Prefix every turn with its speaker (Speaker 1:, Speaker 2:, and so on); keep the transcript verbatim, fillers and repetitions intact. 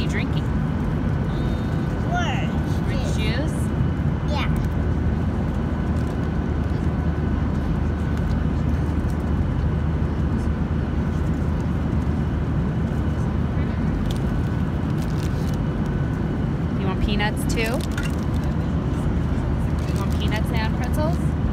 Speaker 1: you drinking?
Speaker 2: Orange.
Speaker 1: Orange juice?
Speaker 2: Yeah.
Speaker 1: You want peanuts too? You want peanuts and pretzels?